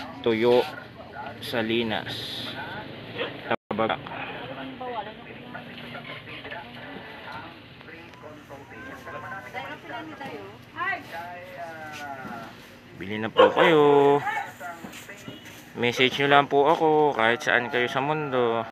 Tuyo Salinas Tabak. Bili na po kayo. Message nyo lang po ako kahit saan kayo sa mundo.